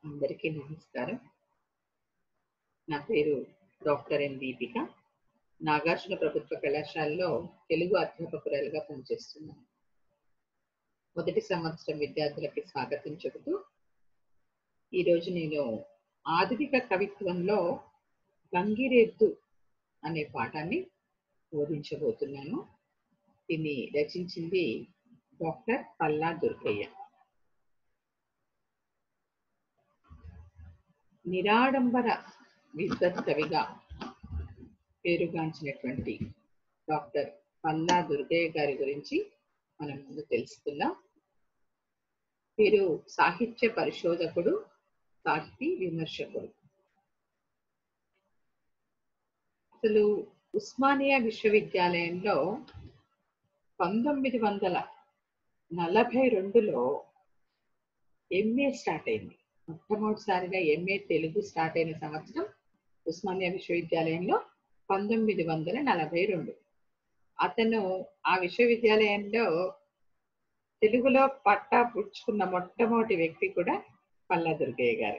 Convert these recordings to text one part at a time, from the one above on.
అందరికీ నమస్కారం. నా పేరు డాక్టర్ ఎన్ దీపిక. నాగార్జున ప్రభుత్వ కళాశాలలో తెలుగు అధ్యాపకురాలుగా పనిచేస్తున్నాను. మొదటి సంవత్సరం విద్యార్థులకి స్వాగతం చెబుతూ ఈరోజు నేను ఆధునిక కవిత్వంలో గంగిరెద్దు అనే పాఠాన్ని బోధించబోతున్నాను. దీన్ని రచించింది డాక్టర్ పల్లా దుర్గయ్య. నిరాడంబర విద్వత్ కవిగా పేరుగాంచినటువంటి డాక్టర్ పల్లా దుర్గయ్య గారి గురించి మనం ముందు తెలుసుకుందాం. వీరు సాహిత్య పరిశోధకుడు, సాహితీ విమర్శకుడు. అసలు ఉస్మానియా విశ్వవిద్యాలయంలో 1942లో ఎంఏ స్టార్ట్ అయింది. మొట్టమొదటిసారిగా ఎంఏ తెలుగు స్టార్ట్ అయిన సంవత్సరం ఉస్మానియా విశ్వవిద్యాలయంలో 1942. అతను ఆ విశ్వవిద్యాలయంలో తెలుగులో పట్టా పుచ్చుకున్న మొట్టమొదటి వ్యక్తి కూడా పల్లా దుర్గయ్య గారు.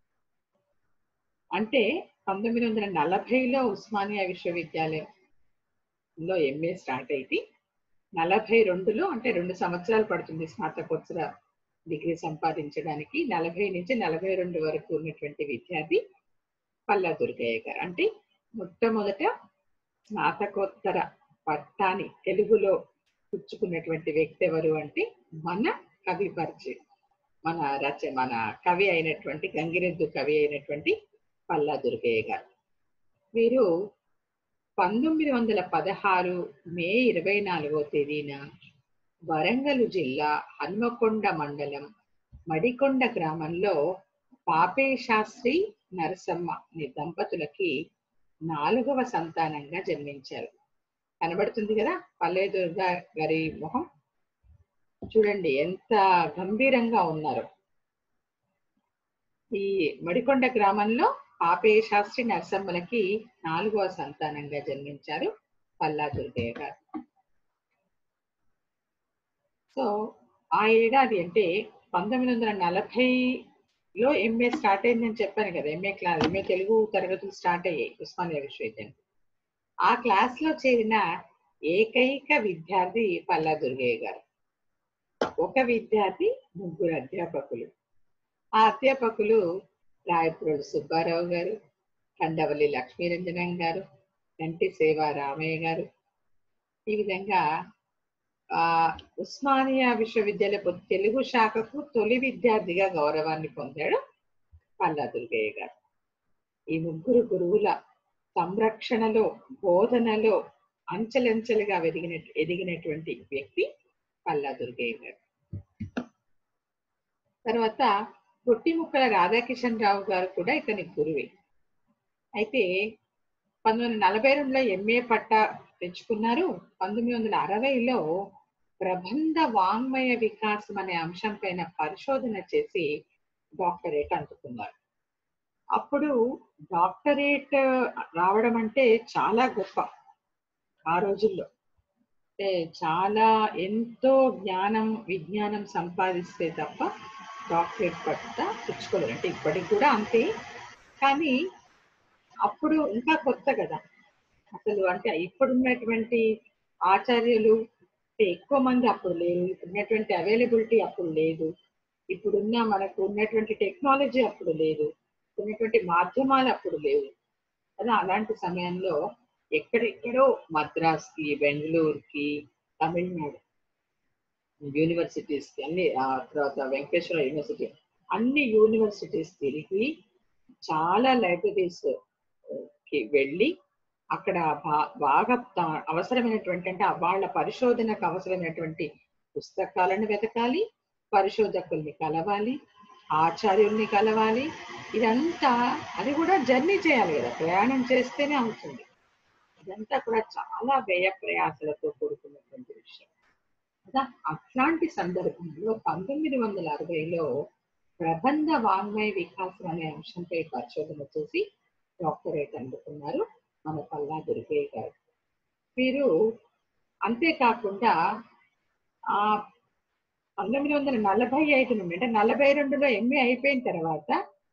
అంటే 1940లో ఉస్మానియా విశ్వవిద్యాలయంలో ఎంఏ స్టార్ట్ అయింది. 42లో అంటే 2 సంవత్సరాలు పడుతుంది స్నాతకోత్తర డిగ్రీ సంపాదించడానికి. 40 నుంచి 42 వరకు ఉన్నటువంటి విద్యార్థి పల్లా దుర్గయ్య గారు. అంటే మొట్టమొదట స్నాతకోత్తర పట్టాని తెలుగులో పుచ్చుకున్నటువంటి వ్యక్తి ఎవరు అంటే మన కవి పరిచయం, మన కవి అయినటువంటి గంగిరెద్దు కవి అయినటువంటి పల్లా దుర్గయ్య గారు. వీరు 1916 మే 24వ తేదీన వరంగల్ జిల్లా హన్మకొండ మండలం మడికొండ గ్రామంలో పాపే శాస్త్రి నరసమ్మ అనే దంపతులకి 4వ సంతానంగా జన్మించారు. కనబడుతుంది కదా పల్లె దుర్గా గారి మొహం, చూడండి ఎంత గంభీరంగా ఉన్నారు. ఈ మడికొండ గ్రామంలో పాపే శాస్త్రి నరసమ్మలకి 4వ సంతానంగా జన్మించారు పల్లా దుర్గయ్య గారు. సో ఆ ఏడాది అంటే 1940లో ఎంఏ స్టార్ట్ అయిందని చెప్పాను కదా. ఎంఏ తెలుగు తరగతులు స్టార్ట్ అయ్యాయి ఉస్మానియా విశ్వవిద్యాలయం. ఆ క్లాస్ లో చేరిన ఏకైక విద్యార్థి పల్లా దుర్గయ్య గారు. ఒక విద్యార్థి, 3 అధ్యాపకులు. ఆ అధ్యాపకులు రాయప్రోలు సుబ్బారావు గారు, కండవల్లి లక్ష్మీరంజనం గారు, కంటి సేవా రామయ్య గారు. ఈ విధంగా ఉస్మానియా విశ్వవిద్యాలయ తెలుగు శాఖకు తొలి విద్యార్థిగా గౌరవాన్ని పొందాడు పల్లా దుర్గయ్య గారు. ఈ 3 గురువుల సంరక్షణలో, బోధనలో అంచెలంచెలుగా ఎదిగినటువంటి వ్యక్తి పల్లా దుర్గయ్య గారు. తర్వాత పొట్టిముక్కల రాధాకిషన్ రావు గారు కూడా ఇతని గురువే. అయితే 1942లో ఎంఏ పట్టా తెచ్చుకున్నారు. 1960లో ప్రబంధ వాంగ్మయ వికాసం అనే అంశం పైన పరిశోధన చేసి డాక్టరేట్ అందుకున్నారు. అప్పుడు డాక్టరేట్ రావడం అంటే చాలా గొప్ప ఆ రోజుల్లో. అంటే చాలా ఎంతో విజ్ఞానం సంపాదిస్తే తప్ప డాక్టరేట్ పట్టా తెచ్చుకోలేరు. అంటే ఇప్పటికి కూడా అంతే, కానీ అప్పుడు ఇంకా కొత్త కదా అసలు. అంటే ఇప్పుడున్నటువంటి ఆచార్యులు ఎక్కువ మంది అప్పుడు లేరు, ఇప్పుడున్నటువంటి అవైలబిలిటీ అప్పుడు లేదు, ఇప్పుడున్న మనకు ఉన్నటువంటి టెక్నాలజీ అప్పుడు లేదు, ఉన్నటువంటి మాధ్యమాలు అప్పుడు లేవు కదా. అలాంటి సమయంలో ఎక్కడెక్కడో మద్రాస్కి, బెంగళూరుకి, తమిళనాడు యూనివర్సిటీస్కి, అన్ని తర్వాత వెంకటేశ్వర యూనివర్సిటీ, అన్ని యూనివర్సిటీస్ తిరిగి చాలా లైబ్రరీస్ కి వెళ్ళి అక్కడ బాగా అవసరమైనటువంటి, అంటే వాళ్ళ పరిశోధనకు అవసరమైనటువంటి పుస్తకాలను వెతకాలి, పరిశోధకుల్ని కలవాలి, ఆచార్యుల్ని కలవాలి. ఇదంతా అది కూడా జర్నీ చేయాలి కదా, ప్రయాణం చేస్తేనే అవుతుంది. ఇదంతా కూడా చాలా వ్యయ ప్రయాసలతో కూడుకున్నటువంటి విషయం కదా. అట్లాంటి సందర్భంలో 1960లో ప్రబంధ వాంగ్మయ వికాసం అనే అంశంపై పరిశోధన చేసి డాక్టరేట్ అందుకున్నారు మన పల్లా దుర్గయ్య గారు. వీరు అంతేకాకుండా 1945 నుండి, అంటే 42లో ఎంఏ అయిపోయిన తర్వాత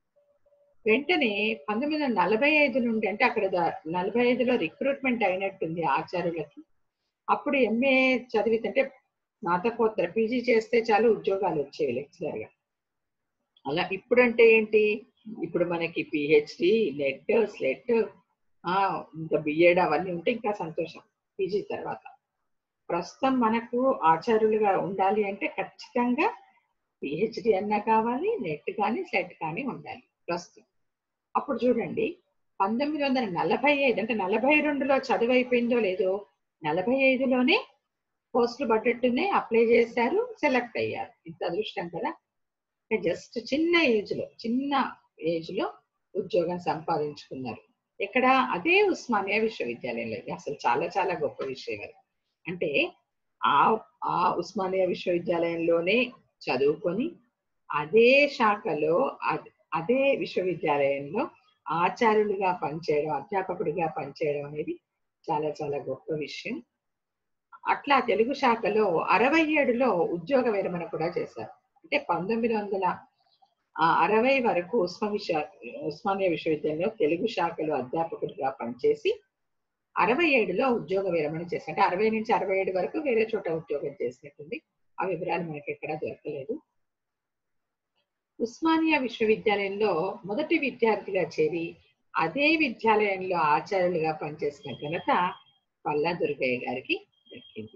వెంటనే 1945 నుండి అంటే అక్కడ 45లో రిక్రూట్మెంట్ అయినట్టుంది ఆచార్యులకి. అప్పుడు ఎంఏ చదివితే అంటే స్నాతకోత్తర పీజీ చేస్తే చాలు ఉద్యోగాలు వచ్చేవి లెక్చరర్గా. అలా ఇప్పుడంటే ఏంటి, ఇప్పుడు మనకి పిహెచ్డి, నెట్, స్లెట్, ఇంకా బిఎడ్ అవన్నీ ఉంటే ఇంకా సంతోషం పీజీ తర్వాత. ప్రస్తుతం మనకు ఆచార్యులుగా ఉండాలి అంటే ఖచ్చితంగా పిహెచ్డి అన్నా కావాలి, నెట్ కానీ స్లెట్ కానీ ఉండాలి ప్రస్తుతం. అప్పుడు చూడండి 1945 అంటే 42లో చదువు అయిపోయిందో లేదో 45లోనే పోస్టులు పడ్డట్టునే అప్లై చేశారు, సెలెక్ట్ అయ్యారు. ఇంత అదృష్టం కదా. జస్ట్ చిన్న ఏజ్ లో ఉద్యోగం సంపాదించుకున్నారు. ఇక్కడ అదే ఉస్మానియా విశ్వవిద్యాలయంలో. అసలు చాలా చాలా గొప్ప విషయం అది. అంటే ఆ ఆ ఉస్మానియా విశ్వవిద్యాలయంలోనే చదువుకొని అదే శాఖలో అదే విశ్వవిద్యాలయంలో ఆచార్యులుగా పనిచేయడం, అధ్యాపకుడిగా పనిచేయడం అనేది చాలా చాలా గొప్ప విషయం. అట్లా తెలుగు శాఖలో 67లో ఉద్యోగ విరమణ కూడా చేశారు. అంటే 1960 వరకు ఉస్మానియా విశ్వవిద్యాలయంలో తెలుగు శాఖలో అధ్యాపకుడిగా పనిచేసి 67లో ఉద్యోగ విరమణ చేశారు. అంటే 60 నుంచి 67 వరకు వేరే చోట ఉద్యోగం చేసినట్టుంది. ఆ వివరాలు మనకి ఎక్కడా దొరకలేదు. ఉస్మానియా విశ్వవిద్యాలయంలో మొదటి విద్యార్థిగా చేరి అదే విద్యాలయంలో ఆచార్యులుగా పనిచేసిన ఘనత పల్లా దుర్గయ్య గారికి దక్కింది.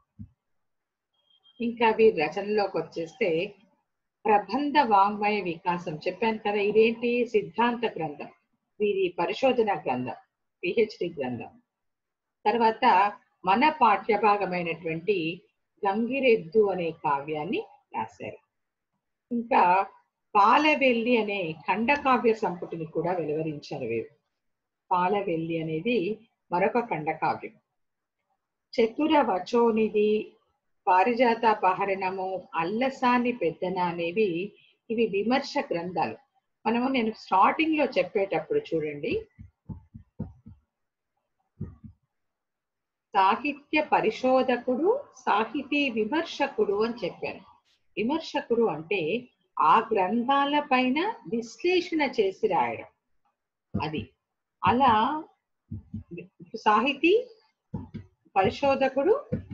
ఇంకా వీరి రచనలోకి వచ్చేస్తే ప్రబంధ వాంగ్మయ వికాసం చెప్పాను కదా, ఇదేంటి సిద్ధాంత గ్రంథం, వీరి పరిశోధన గ్రంథం, పిహెచ్డి గ్రంథం. తర్వాత మన పాఠ్యభాగమైనటువంటి గంగిరెద్దు అనే కావ్యాన్ని రాశారు. ఇంకా పాలవెల్లి అనే ఖండకావ్య సంపుటిని కూడా వెలువరించారు వీరు. పాలవెల్లి అనేది మరొక ఖండకావ్యం. చతుర వచోనిధి, పారిజాతాపహరణము, అల్లసాని పెద్దన అనేవి ఇవి విమర్శ గ్రంథాలు. నేను స్టార్టింగ్ లో చెప్పేటప్పుడు చూడండి, సాహిత్య పరిశోధకుడు, సాహితీ విమర్శకుడు అని చెప్పాను. విమర్శకుడు అంటే ఆ గ్రంథాల పైన విశ్లేషణ చేసి రాయడం అది. అలా సాహితీ పరిశోధకుడు,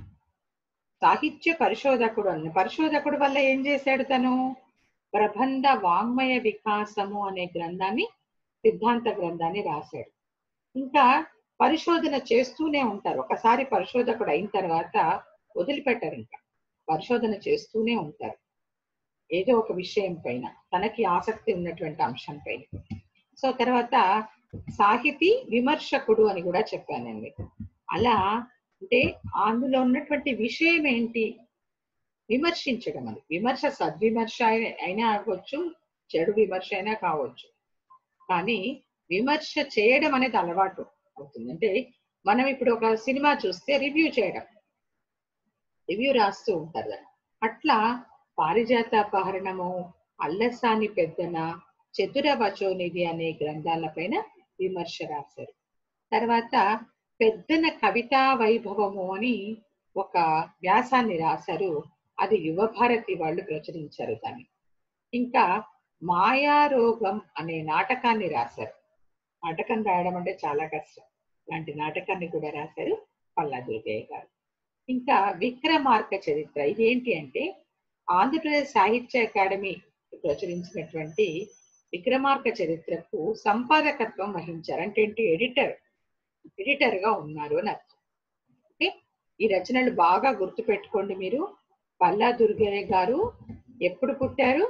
సాహిత్య పరిశోధకుడు పరిశోధకుడు వల్ల ఏం చేశాడు తను, ప్రబంధ వాంగ్మయ వికాసము అనే గ్రంథాన్ని, సిద్ధాంత గ్రంథాన్ని రాశాడు. ఇంకా పరిశోధన చేస్తూనే ఉంటారు. ఒకసారి పరిశోధకుడు అయిన తర్వాత వదిలిపెట్టారు, ఇంకా పరిశోధన చేస్తూనే ఉంటారు ఏదో ఒక విషయం పైన, తనకి ఆసక్తి ఉన్నటువంటి అంశం పైన. సో తర్వాత సాహితీ విమర్శకుడు అని కూడా చెప్పానండి. అలా అంటే అందులో ఉన్నటువంటి విషయం ఏంటి, విమర్శించడం. అది విమర్శ సద్విమర్శ అయినా అవ్వచ్చు, చెడు విమర్శ అయినా కావచ్చు, కానీ విమర్శ చేయడం అనేది అలవాటు అవుతుంది. అంటే మనం ఇప్పుడు ఒక సినిమా చూస్తే రివ్యూ చేయడం, రివ్యూ రాస్తూ ఉంటారు. అట్లా పారిజాతాపహరణము, అల్లసాని పెద్దన, చతుర వచోనిధి అనే గ్రంథాలపైన విమర్శ రాశారు. తర్వాత పెద్దన కవితా వైభవము అని ఒక వ్యాసాన్ని రాశారు. అది యువభారతి వాళ్ళు ప్రచురించారు దాన్ని. ఇంకా మాయారోగం అనే నాటకాన్ని రాశారు. నాటకం రాయడం అంటే చాలా కష్టం. అలాంటి నాటకాన్ని కూడా రాశారు పల్లా దుర్గయ్య గారు. ఇంకా విక్రమార్క చరిత్ర, ఇదేంటి అంటే ఆంధ్రప్రదేశ్ సాహిత్య అకాడమీ ప్రచురించినటువంటి విక్రమార్క చరిత్రకు సంపాదకత్వం వహించారు. అంటే ఏంటి, ఎడిటర్ గా ఉన్నారు అని అర్థం. ఓకే, ఈ రచనలు బాగా గుర్తు పెట్టుకోండి మీరు. పల్లా దుర్గయ్య గారు ఎప్పుడు పుట్టారు,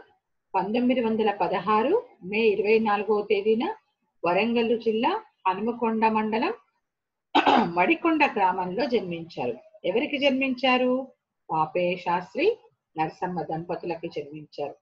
1916 మే 24వ తేదీన వరంగల్ జిల్లా హనుమకొండ మండలం మడికొండ గ్రామంలో జన్మించారు. ఎవరికి జన్మించారు, పాపయ్య శాస్త్రి నరసమ్మ దంపతులకు జన్మించారు.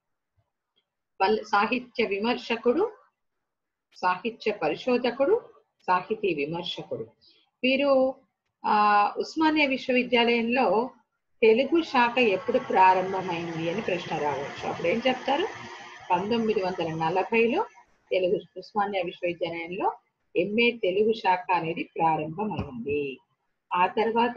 సాహిత్య విమర్శకుడు, సాహిత్య పరిశోధకుడు, సాహితీ విమర్శకుడు. వీరు ఉస్మానియా విశ్వవిద్యాలయంలో తెలుగు శాఖ ఎప్పుడు ప్రారంభమైంది అని ప్రశ్న రావచ్చు. అప్పుడు ఏం చెప్తారు, 1940లో ఉస్మానియా విశ్వవిద్యాలయంలో ఎంఏ తెలుగు శాఖ అనేది ప్రారంభమైంది. ఆ తర్వాత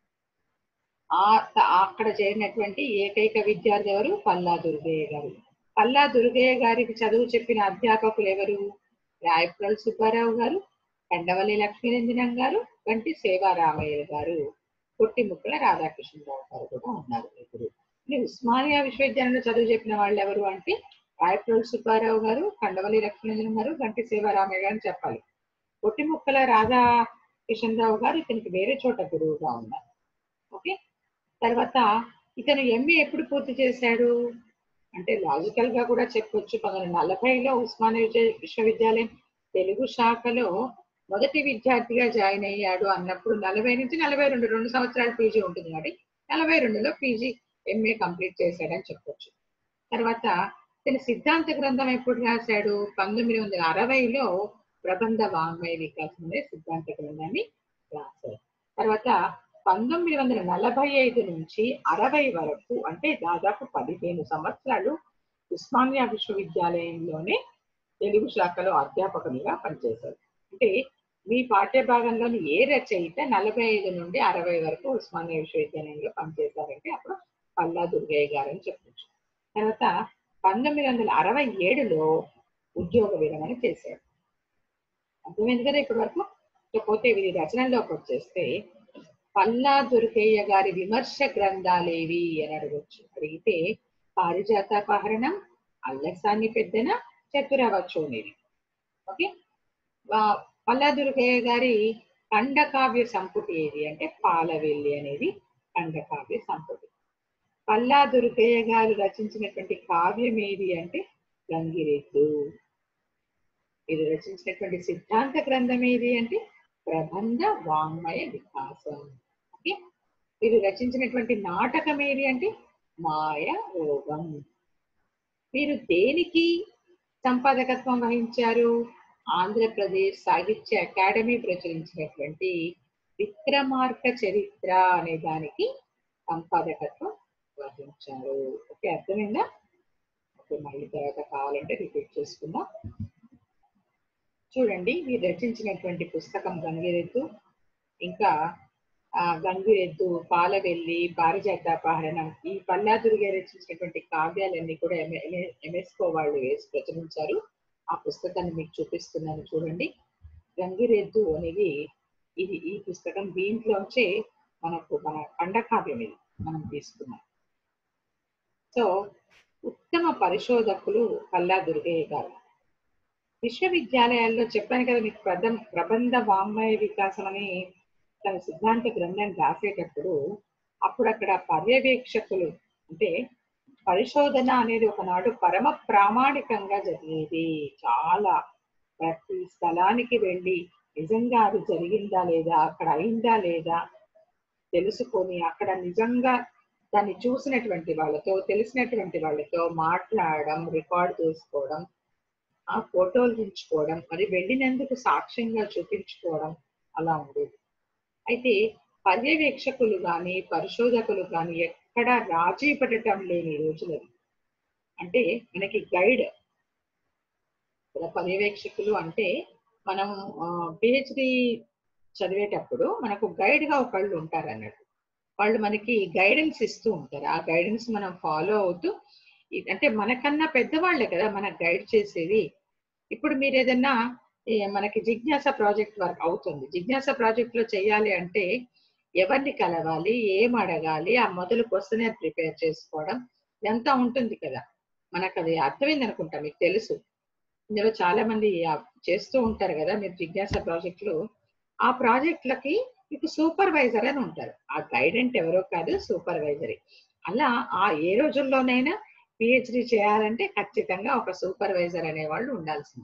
అక్కడ చేరినటువంటి ఏకైక విద్యార్థి ఎవరు, పల్లా దుర్గయ్య గారు. పల్లా దుర్గయ్య గారికి చదువు చెప్పిన అధ్యాపకులు ఎవరు? రాయప్రోలు సుబ్బారావు గారు, కండవల్లి లక్ష్మీరంజనం గారు, వంటి సేవారామయ్య గారు, పొట్టిముక్కల రాధాకృష్ణరావు గారు కూడా ఉన్నారు. ఇప్పుడు ఉస్మానియా విశ్వవిద్యాలయంలో చదువు చెప్పిన వాళ్ళు ఎవరు అంటే రాయప్రోలు సుబ్బారావు గారు, కండవల్లి లక్ష్మీరంజనం గారు, గంటి సేవారామయ్య గారు అని చెప్పాలి. పొట్టిముక్కల రాధాకృష్ణరావు గారు ఇతనికి వేరే చోట గురువుగా ఉన్నారు. ఓకే. తర్వాత ఇతను ఎంఏ ఎప్పుడు పూర్తి చేశాడు అంటే లాజికల్ గా కూడా చెప్పొచ్చు. 1940లో ఉస్మానియా విశ్వవిద్యాలయం తెలుగు శాఖలో మొదటి విద్యార్థిగా జాయిన్ అయ్యాడు అన్నప్పుడు 40 నుంచి 42 2 సంవత్సరాలు పీజీ ఉంటుంది కాబట్టి 42లో పీజీ ఎంఏ కంప్లీట్ చేశాడని చెప్పొచ్చు. తర్వాత తన సిద్ధాంత గ్రంథం ఎప్పుడు రాశాడు? 1960లో ప్రబంధ వాంగ్మయ వికాసం అనే సిద్ధాంత గ్రంథాన్ని రాశాడు. తర్వాత 1945 నుంచి 60 వరకు అంటే దాదాపు 15 సంవత్సరాలు ఉస్మానియా విశ్వవిద్యాలయంలోనే తెలుగు శాఖలో అధ్యాపకునిగా పనిచేశారు. అంటే మీ పాఠ్య భాగంలోని ఏ రచయిత 45 నుండి 60 వరకు ఉస్మానియా విశ్వవిద్యాలయంలో పనిచేశారంటే అప్పుడు పల్లా దుర్గయ్య గారు అని చెప్పచ్చు. తర్వాత 1967లో ఉద్యోగ విరమణ చేశాడు. అర్థమైంది కదా ఇప్పటి వరకు. ఇకపోతే వీరి రచనల్లోకి వచ్చేస్తే పల్లా దుర్గయ్య గారి విమర్శ గ్రంథాలేవి అని అడగొచ్చు. అడిగితే పారిజాతాపహరణం, అల్లసాని పెద్దన, చతురవచోనిది. ఓకే. పల్లా దుర్గయ్య గారి ఖండకావ్య సంపుటి ఏది అంటే పాలవెల్లి అనేది ఖండకావ్య సంపుటి. పల్లా దుర్గయ్య గారు రచించినటువంటి కావ్యం ఏది అంటే గంగిరెద్దు. ఇది రచించినటువంటి సిద్ధాంత గ్రంథం ఏది అంటే ప్రబంధ వాంగ్మయ వికాసం. ఓకే. ఇది రచించినటువంటి నాటకం ఏది అంటే మాయ రోగం. వీరు దేనికి సంపాదకత్వం వహించారు? ఆంధ్రప్రదేశ్ సాహిత్య అకాడమీ ప్రచురించినటువంటి విక్రమార్క చరిత్ర అనే దానికి సంపాదకత్వం వహించారు. ఓకే, అర్థమైందా? ఓకే, మళ్ళీ తర్వాత కావాలంటే రిపీట్ చేసుకుందాం. చూడండి, వీరు రచించినటువంటి పుస్తకం గంగిరెద్దు, ఇంకా గంగిరెద్దు, పాలవెల్లి, పారిజాతాపహరణం, ఈ పల్లా దుర్గయ్య రచించినటువంటి కావ్యాలన్నీ కూడా ఎంఎస్కో వాళ్ళు వేసి ప్రచురించారు. ఆ పుస్తకాన్ని మీకు చూపిస్తున్నాను చూడండి. గంగిరెద్దు అనేది ఈ పుస్తకం, దీంట్లోంచే మన ఖండకావ్యం ఇది మనం తీసుకున్నాం. సో ఉత్తమ పరిశోధకులు పల్లా దుర్గయ్య గారు. విశ్వవిద్యాలయాల్లో చెప్పాను కదా మీకు, ప్రబంధ వాంగ్మయ వికాసం అని తన సిద్ధాంత గ్రంథం రాసేటప్పుడు అప్పుడు అక్కడ పర్యవేక్షకులు అంటే పరిశోధన అనేది ఒకనాడు పరమ ప్రామాణికంగా జరిగేది. చాలా ప్రతి స్థలానికి వెళ్ళి నిజంగా అది జరిగిందా లేదా, అక్కడ అయిందా లేదా తెలుసుకొని అక్కడ నిజంగా దాన్ని చూసినటువంటి వాళ్ళతో, తెలిసినటువంటి వాళ్ళతో మాట్లాడడం, రికార్డ్ చేసుకోవడం, ఆ ఫోటోలు తీయించుకోవడం, మరి వెళ్ళినందుకు సాక్ష్యంగా చూపించుకోవడం అలా ఉండేది. అయితే పర్యవేక్షకులు కానీ పరిశోధకులు కానీ ఎక్కడ రాజీ పడటం లేని రోజులు. అంటే మనకి గైడ్, పర్యవేక్షకులు అంటే మనం పిహెచ్డి చదివేటప్పుడు మనకు గైడ్ గా ఒకళ్ళు ఉంటారు అన్నట్టు. వాళ్ళు మనకి గైడెన్స్ ఇస్తూ ఉంటారు. ఆ గైడెన్స్ మనం ఫాలో అవుతూ, అంటే మనకన్నా పెద్దవాళ్లే కదా మనకు గైడ్ చేసేది. ఇప్పుడు మీరు ఏదన్నా మనకి జిజ్ఞాస ప్రాజెక్ట్ వర్క్ అవుతుంది, జిజ్ఞాస ప్రాజెక్ట్ లో చేయాలి అంటే ఎవరిని కలవాలి, ఏం అడగాలి, ఆ మొదలు క్వశ్చన్ ప్రిపేర్ చేసుకోవడం ఇదంతా ఉంటుంది కదా. మనకు అది అర్థమైంది అనుకుంటా, మీకు తెలుసు. ఇందులో చాలా మంది చేస్తూ ఉంటారు కదా మీరు జిజ్ఞాస ప్రాజెక్టులు. ఆ ప్రాజెక్టులకి మీకు సూపర్వైజర్ అని ఉంటారు. ఆ గైడెంట్ ఎవరో కాదు, సూపర్వైజరే. అలా ఏ రోజుల్లోనైనా పిహెచ్డి చేయాలంటే ఖచ్చితంగా ఒక సూపర్వైజర్ అనేవాళ్ళు ఉండాల్సిందే.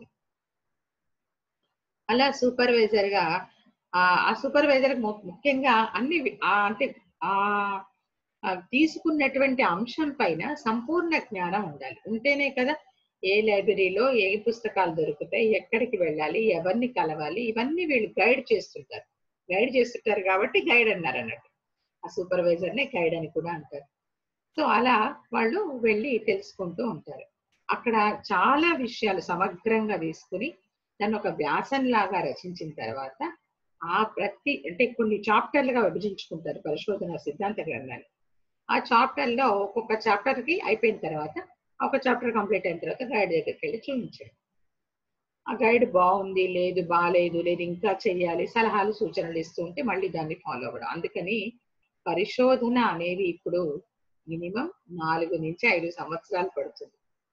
అలా సూపర్వైజర్ గా ఆ సూపర్వైజర్ ముఖ్యంగా అన్ని అంటే తీసుకున్నటువంటి అంశం పైన సంపూర్ణ జ్ఞానం ఉండాలి. ఉంటేనే కదా ఏ లైబ్రరీలో ఏ పుస్తకాలు దొరుకుతాయి, ఎక్కడికి వెళ్ళాలి, ఎవరిని కలవాలి, ఇవన్నీ వీళ్ళు గైడ్ చేస్తుంటారు కాబట్టి గైడ్ అన్నారు అన్నట్టు. ఆ సూపర్వైజర్ నే గైడ్ అని కూడా అంటారు. సో అలా వాళ్ళు వెళ్ళి తెలుసుకుంటూ ఉంటారు. అక్కడ చాలా విషయాలు సమగ్రంగా తీసుకుని దాన్ని ఒక వ్యాసం లాగా రచించిన తర్వాత అంటే కొన్ని చాప్టర్లుగా విభజించుకుంటారు పరిశోధన సిద్ధాంత గ్రంథాన్ని. ఆ చాప్టర్ లో ఒక్కొక్క చాప్టర్ కి అయిపోయిన తర్వాత ఒక చాప్టర్ కంప్లీట్ అయిన తర్వాత గైడ్ దగ్గరికి వెళ్ళి చూపించాడు. ఆ గైడ్ బాగుంది, లేదు బాగాలేదు, లేదు ఇంకా చెయ్యాలి, సలహాలు సూచనలు ఇస్తూ ఉంటే మళ్ళీ దాన్ని ఫాలో అవ్వడం. అందుకని పరిశోధన అనేది ఇప్పుడు మినిమం 4 నుంచి 5 సంవత్సరాలు పడుతుంది.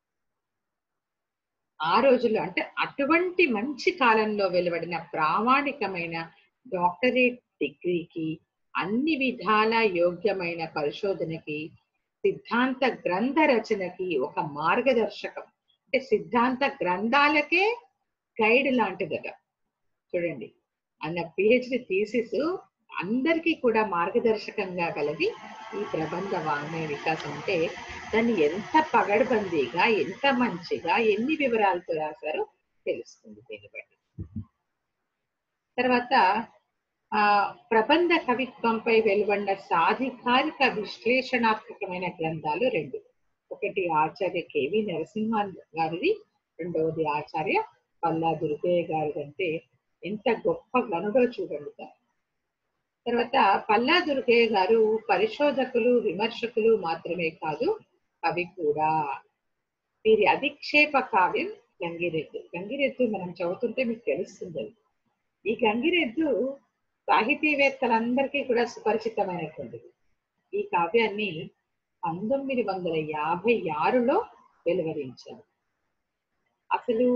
ఆ రోజుల్లో అంటే అటువంటి మంచి కాలంలో వెలువడిన ప్రామాణికమైన డాక్టరేట్ డిగ్రీకి, అన్ని విధాల యోగ్యమైన పరిశోధనకి, సిద్ధాంత గ్రంథ రచనకి ఒక మార్గదర్శకం. అంటే సిద్ధాంత గ్రంథాలకే గైడ్ లాంటిదట. చూడండి, అన్న పిహెచ్డి థీసిస్ అందరికీ కూడా మార్గదర్శకంగా కలది ఈ ప్రబంధ వాంగ్మయ వికాసం. అంటే దాన్ని ఎంత పగడ్బందీగా, ఎంత మంచిగా, ఎన్ని వివరాలతో రాశారో తెలుస్తుంది దీన్ని బట్టి. తర్వాత ప్రబంధ కవిత్వంపై వెలువడిన సాధికారిక విశ్లేషణాత్మకమైన గ్రంథాలు 2. ఒకటి ఆచార్య కెవి నరసింహన్ గారిది, రెండవది ఆచార్య పల్లా దుర్గయ్య గారిది. అంటే ఎంత గొప్ప గనుడో చూడండి. తర్వాత పల్లా దుర్గయ్య గారు పరిశోధకులు, విమర్శకులు మాత్రమే కాదు, కవి కూడా. వీరి అధిక్షేప కావ్యం గంగిరెద్దు. గంగిరెద్దు మనం చదువుతుంటే మీకు తెలుస్తుంది. ఈ గంగిరెద్దు సాహితీవేత్తలందరికీ కూడా సుపరిచితమైనటువంటిది. ఈ కావ్యాన్ని 1956లో వెలువరించారు. అసలు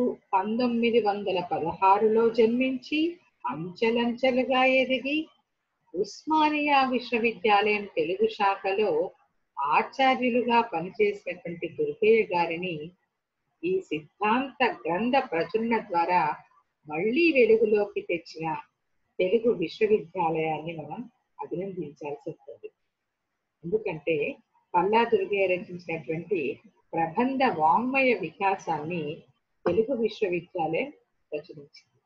1916లో జన్మించి అంచెలంచెలుగా ఎదిగి ఉస్మానియా విశ్వవిద్యాలయం తెలుగు శాఖలో ఆచార్యులుగా పనిచేసినటువంటి దుర్గయ్య గారిని ఈ సిద్ధాంత గ్రంథ ప్రచురణ ద్వారా మళ్ళీ వెలుగులోకి తెచ్చిన తెలుగు విశ్వవిద్యాలయాన్ని మనం అభినందించాల్సి ఉంటుంది. ఎందుకంటే పల్లా దుర్గయ్య రచించినటువంటి ప్రబంధ వాంగ్మయ వికాసాన్ని తెలుగు విశ్వవిద్యాలయం ప్రచురించింది.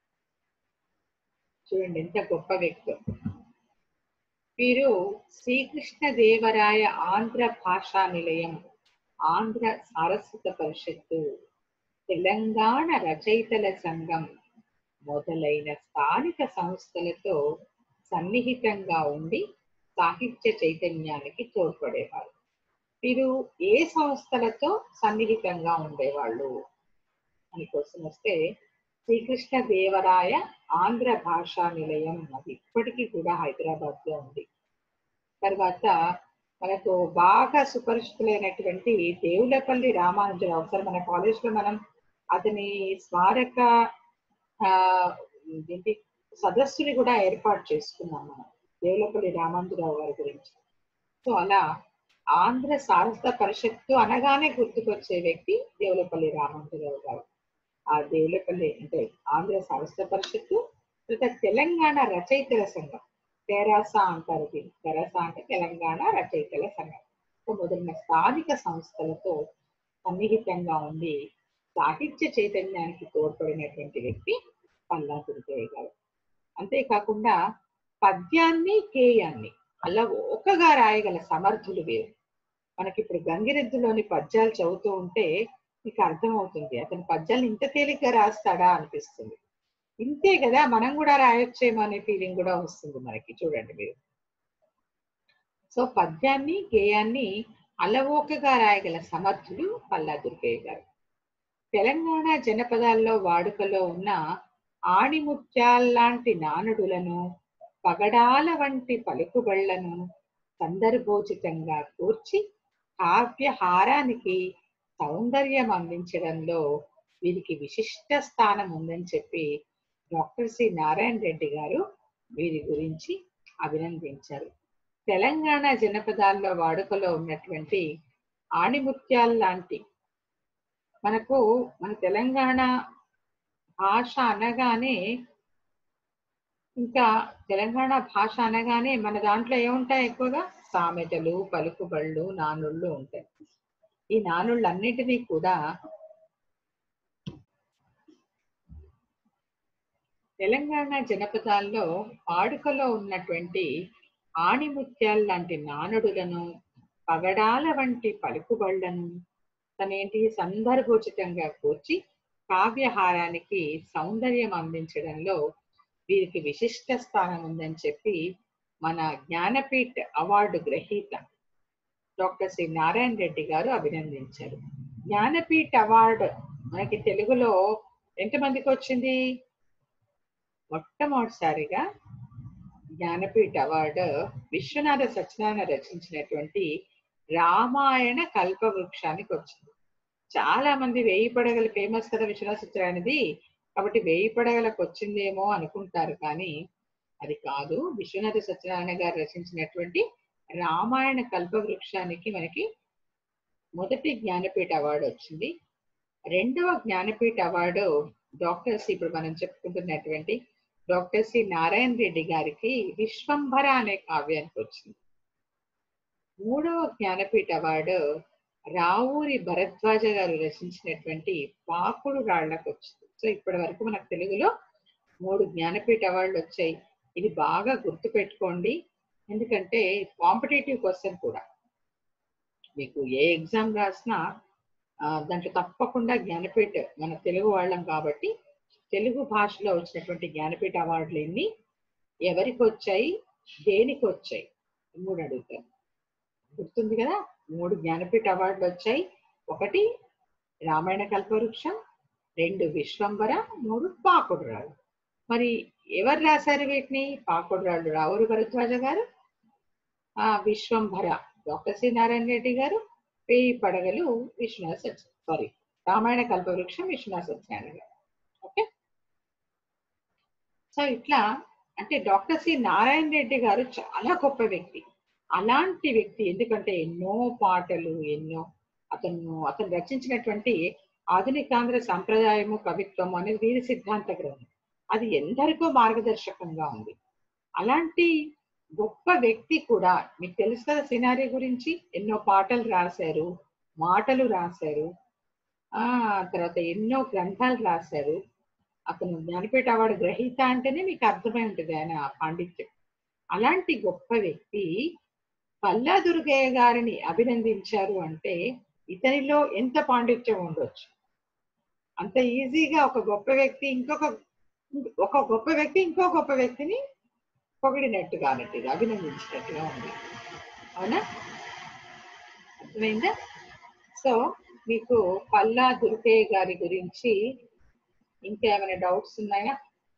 చూడండి ఎంత గొప్ప వ్యక్తి. వీరు శ్రీకృష్ణదేవరాయ ఆంధ్ర భాషా నిలయం, ఆంధ్ర సారస్వత పరిషత్తు, తెలంగాణ రచయితల సంఘం మొదలైన స్థానిక సంస్థలతో సన్నిహితంగా ఉండి సాహిత్య చైతన్యానికి తోడ్పడేవారు. వీరు ఏ సంస్థలతో సన్నిహితంగా ఉండేవాళ్ళు అని కోసం వస్తే, శ్రీకృష్ణదేవరాయ ఆంధ్ర భాషా నిలయం, అది ఇప్పటికీ కూడా హైదరాబాద్ లో ఉంది. తర్వాత మనకు బాగా సుపరిచితులైనటువంటి దేవులపల్లి రామానుజరావు. ఒకసారి మన కాలేజ్ లో మనం అతని స్మారక సదస్సుని కూడా ఏర్పాటు చేసుకున్నాం మనం దేవులపల్లి రామానుజరావు గారి గురించి. సో అలా ఆంధ్ర సారస్వత పరిషత్తు అనగానే గుర్తుకొచ్చే వ్యక్తి దేవులపల్లి రామానుజరావు గారు. ఆ దేవులపల్లి అంటే ఆంధ్ర సారస్వత పరిషత్తు, తర్వాత తెలంగాణ రచయితల సంఘం, తెరాస అంటారు. తెరాస అంటే తెలంగాణ రచయితల సంఘం. మొదలైన స్థానిక సంస్థలతో సన్నిహితంగా ఉండి సాహిత్య చైతన్యానికి తోడ్పడినటువంటి వ్యక్తి పల్లా దుర్గయ్య గారు. అంతేకాకుండా పద్యాన్ని, గేయాన్ని అలా ఒకగా రాయగల సమర్థులు వేరు. మనకి ఇప్పుడు గంగిరెద్దులోని పద్యాలు చదువుతూ ఉంటే మీకు అర్థమవుతుంది, అతని పద్యాలను ఇంత తేలిగ్గా రాస్తాడా అనిపిస్తుంది. ఇంతే కదా, మనం కూడా రాయొచ్చేమో అనే ఫీలింగ్ కూడా వస్తుంది మనకి. చూడండి మీరు. సో పద్యాన్ని, గేయాన్ని అలవోకగా రాయగల సమర్థులు పల్లా దుర్గయ్య గారు. తెలంగాణ జనపదాల్లో వాడుకలో ఉన్న ఆణిముత్యాల్లాంటి నానుడులను, పగడాల వంటి పలుకుబళ్లను సందర్భోచితంగా కూర్చి కావ్యహారానికి సౌందర్యం అందించడంలో వీరికి విశిష్ట స్థానం ఉందని చెప్పి డాక్టర్ సి నారాయణ రెడ్డి గారు వీరి గురించి అభినందించారు. తెలంగాణ జనపదాల్లో వాడుకలో ఉన్నటువంటి ఆణిముత్యాల్లాంటి, మనకు మన తెలంగాణ భాష అనగానే, ఇంకా తెలంగాణ భాష అనగానే మన దాంట్లో ఏముంటాయి? ఎక్కువగా సామెతలు, పలుకుబళ్ళు, నానుళ్ళు ఉంటాయి. ఈ నానుళ్ళన్నిటినీ కూడా తెలంగాణ జనపదాల్లో వాడుకలో ఉన్నటువంటి ఆణిముత్యాలు లాంటి నానుడులను, పగడాల వంటి పలుకుబళ్లను తనేంటి సందర్భోచితంగా కూర్చి కావ్యహారానికి సౌందర్యం అందించడంలో వీరికి విశిష్ట స్థానం ఉందని చెప్పి మన జ్ఞానపీఠ్ అవార్డు గ్రహీత డాక్టర్ సి నారాయణ రెడ్డి గారు అభినందించారు. జ్ఞానపీఠ అవార్డు మనకి తెలుగులో ఎంతమందికి వచ్చింది? మొట్టమొదటిసారిగా జ్ఞానపీఠ అవార్డు విశ్వనాథ సత్యనారాయణ రచించినటువంటి రామాయణ కల్పవృక్షానికి వచ్చింది. చాలా మంది 1000 పడగలు ఫేమస్ కదా విశ్వనాథ సత్యనారాయణది, కాబట్టి 1000 పడగలకు వచ్చిందేమో అనుకుంటారు, కానీ అది కాదు. విశ్వనాథ సత్యనారాయణ గారు రచించినటువంటి రామాయణ కల్పవృక్షానికి మనకి మొదటి జ్ఞానపీఠ అవార్డు వచ్చింది. రెండవ జ్ఞానపీఠ అవార్డు ఇప్పుడు మనం చెప్పుకుంటున్నటువంటి డాక్టర్ సి నారాయణ రెడ్డి గారికి విశ్వంభర అనే కావ్యానికి వచ్చింది. మూడవ జ్ఞానపీఠ అవార్డు రావూరి భరద్వాజ గారు రచించినటువంటి పాకుడు రాళ్లకు వచ్చింది. సో ఇప్పటి వరకు మనకు తెలుగులో 3 జ్ఞానపీఠ అవార్డులు వచ్చాయి. ఇది బాగా గుర్తు పెట్టుకోండి, ఎందుకంటే కాంపిటేటివ్ క్వశ్చన్ కూడా. మీకు ఏ ఎగ్జామ్ రాసినా దాంట్లో తప్పకుండా జ్ఞానపీఠ, మన తెలుగు వాళ్ళం కాబట్టి తెలుగు భాషలో వచ్చినటువంటి జ్ఞానపీఠ అవార్డులు ఎన్ని, ఎవరికి వచ్చాయి, దేనికి వచ్చాయి, 3 అడుగుతారు. గుర్తుంది కదా? 3 జ్ఞానపీఠ అవార్డులు వచ్చాయి. 1 రామాయణ కల్పవృక్షం, 2 విశ్వంభర, 3 పాకుడు రాళ్ళు. మరి ఎవరు రాశారు వీటిని? పాకుడు రాళ్ళు రావూరి భరద్వాజ గారు, విశ్వంభర డాక్టర్ సి నారాయణ రెడ్డి గారు, 1000 పడగలు రామాయణ కల్పవృక్షం విశ్వనాథ సత్యనారాయణ గారు. ఓకే, సో ఇట్లా అంటే డాక్టర్ సి నారాయణ రెడ్డి గారు చాలా గొప్ప వ్యక్తి. అలాంటి వ్యక్తి, ఎందుకంటే ఎన్నో పాటలు, అతను రచించినటువంటి ఆధునికాంధ్ర సంప్రదాయము కవిత్వము అనేది వీరి సిద్ధాంత గ్రంథం. అది ఎందరికో మార్గదర్శకంగా ఉంది. అలాంటి గొప్ప వ్యక్తి కూడా, మీకు తెలుసు కదా సినారీ గురించి, ఎన్నో పాటలు రాశారు, మాటలు రాశారు, తర్వాత ఎన్నో గ్రంథాలు రాశారు. అతను జ్ఞానపీఠ అవార్డు గ్రహీత అంటేనే మీకు అర్థమై ఉంటుంది ఆయన పాండిత్యం. అలాంటి గొప్ప వ్యక్తి పల్లా దుర్గయ్య గారిని అభినందించారు అంటే ఇతనిలో ఎంత పాండిత్యం ఉండొచ్చు. అంత ఈజీగా ఒక గొప్ప వ్యక్తి ఇంకో గొప్ప వ్యక్తిని పొగిడినట్టుగా అన్నట్టుగా అభినందించినట్టుగా ఉంది. అవునా? అర్థమైందా? సో మీకు పల్లా దుర్గయ్య గారి గురించి ఇంకా ఏమైనా డౌట్స్ ఉన్నాయా?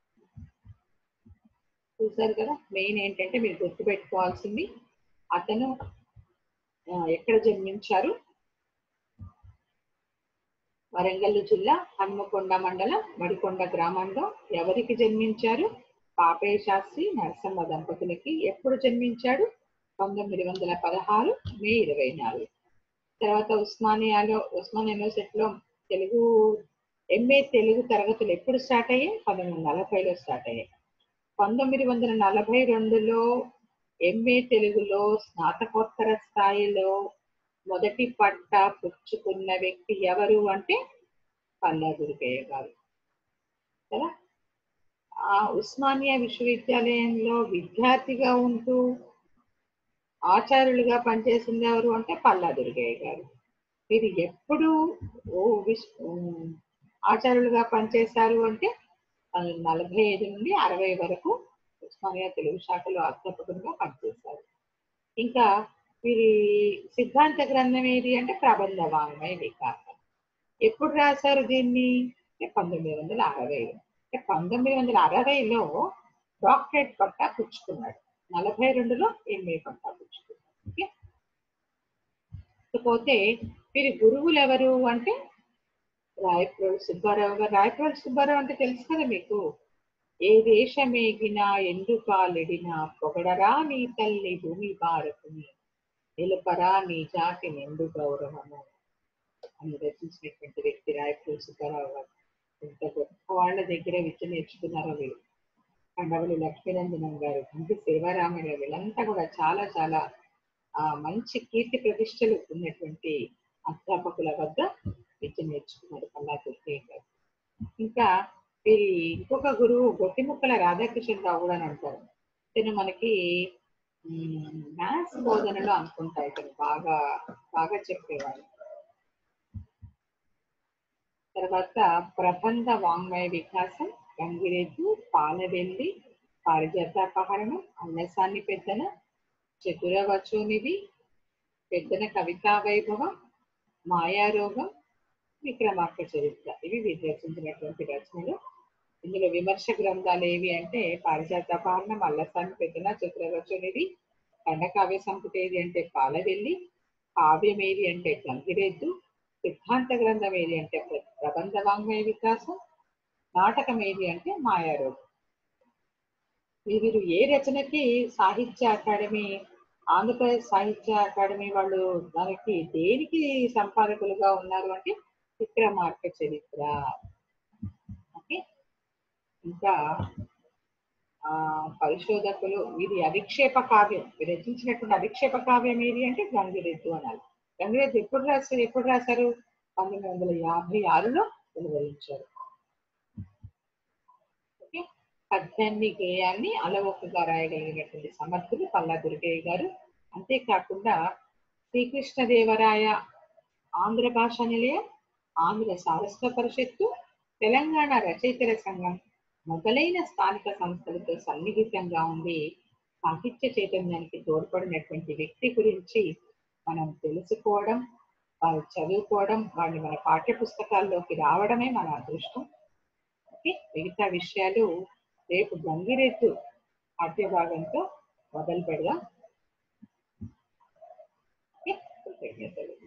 చూసారు కదా, మెయిన్ ఏంటంటే మీరు గుర్తుపెట్టుకోవాల్సింది అతను ఎక్కడ జన్మించారు? వరంగల్ జిల్లా హన్మకొండ మండలం మడికొండ గ్రామంలో. ఎవరికి జన్మించారు? పాపయ్య శాస్త్రి నరసమ్మ దంపతులకి. ఎప్పుడు జన్మించాడు? 1916 మే 24. తర్వాత ఉస్మానియా యూనివర్సిటీలో ఎంఏ తెలుగు తరగతులు ఎప్పుడు స్టార్ట్ అయ్యాయి? 1940లో స్టార్ట్ అయ్యాయి. 1942లో ఎంఏ తెలుగులో స్నాతకోత్తర స్థాయిలో మొదటి పట్టా పుచ్చుకున్న వ్యక్తి ఎవరు అంటే పల్లా దుర్గయ్య గారు కదా. ఉస్మానియా విశ్వవిద్యాలయంలో విద్యార్థిగా ఉంటూ ఆచార్యులుగా పనిచేసింది ఎవరు అంటే పల్లా దుర్గయ్య గారు. మీరు ఎప్పుడు ఆచార్యులుగా పనిచేశారు అంటే 1945 నుండి 1960 వరకు ఉస్మానియా తెలుగు శాఖలో అధ్యాపకులుగా పనిచేశారు. ఇంకా వీరి సిద్ధాంత గ్రంథం ఏది అంటే ప్రబంధ వాంగ్మయ వికాసం. ఎప్పుడు రాశారు దీన్ని? 1960. 1960లో డాక్టరేట్ పట్టా పుచ్చుకున్నాడు. 42లో ఎంఏ పట్టా పుచ్చుకున్నాడు. ఓకే, పోతే వీరి గురువులు ఎవరు అంటే రాయప్రోలు సుబ్బారావు గారు. రాయప్రోలు సుబ్బారావు అంటే తెలుసు కదా మీకు. ఏ దేశమేగినా ఎందుకాలెడినా పొగడరా నీ తల్లి భూమి భారతిని, నిలుపరా నీ జాతి నిండు గౌరవము అని రచించినటువంటి వ్యక్తి రాయప్రోలు సుబ్బారావు గారు. ఎంత గొప్ప వాళ్ళ దగ్గర విద్య నేర్చుకున్నారో వీరు. కండవల్లి లక్ష్మీనందనం గారు, గంటి శివరామయ్య గారు, వీళ్ళంతా కూడా చాలా చాలా మంచి కీర్తి ప్రతిష్టలు ఉన్నటువంటి అధ్యాపకుల వద్ద విద్య నేర్చుకున్నారు పల్లా దుర్గయ్య గారు. ఇంకా వీరి ఇంకొక గురువు గొట్టిముక్కల రాధాకృష్ణ రావు కూడా అని అంటారు. ఇతను మనకి మ్యాథ్స్ బోధనలో అనుకుంటా ఇతను బాగా బాగా చెప్పేవాడు. తర్వాత ప్రబంధ వాంగ్మయ వికాసం, గంగిరెద్దు, పాలవెల్లి, పారిజాతాపహరణం, అన్నసాన్ని పెద్దన, చతురవచోనిధి, పెద్దన కవితా వైభవం, మాయారోగం, విక్రమార్క చరిత్ర. ఇవి వీరు రచించినటువంటి రచనలు. ఇందులో విమర్శ గ్రంథాలు ఏవి అంటే పారిజాతపాలనం, అల్లసాని పెద్దన, చిత్రరచనిది, ఖండకావ్య సంపుటి ఏది అంటే పాలవెల్లి, కావ్యం ఏది అంటే గంగిరెద్దు, సిద్ధాంత గ్రంథం ఏది అంటే ప్రబంధ వాంగ్మయ వికాసం, నాటకం ఏది అంటే మాయారోగం. వీరు ఏ రచనకి సాహిత్య అకాడమీ, ఆంధ్రప్రదేశ్ సాహిత్య అకాడమీ వాళ్ళు మనకి దేనికి సంపాదకులుగా ఉన్నారు అంటే విక్రమార్క చరిత్ర. ఓకే, ఇంకా పరిశోధకులు ఇది అధిక్షేప కావ్యం, రచించినటువంటి అధిక్షేప కావ్యం ఏది అంటే గంగిరెద్దు అనాలి. గంగిరెద్దు ఎప్పుడు రాశారు 1956లో వెలువరించారు. ఓకే, పద్యాన్ని గేయాన్ని అలవోకగా రాయగలిగినటువంటి సమర్థులు పల్లా దుర్గయ్య గారు. అంతేకాకుండా శ్రీకృష్ణదేవరాయ ఆంధ్ర భాషా నిలయం, ఆంధ్ర సారస్వత పరిషత్తు, తెలంగాణ రచయితల సంఘం మొదలైన స్థానిక సంస్థలతో సన్నిహితంగా ఉండి సాహిత్య చైతన్యానికి తోడ్పడినటువంటి వ్యక్తి గురించి మనం తెలుసుకోవడం, వాళ్ళు చదువుకోవడం, వాళ్ళు మన పాఠ్య పుస్తకాల్లోకి రావడమే మన అదృష్టం. ఓకే, మిగతా విషయాలు రేపు గంగిరెద్దు పాఠ్యభాగంతో మొదలు పెడదాం. ఓకే, కృతజ్ఞతలు.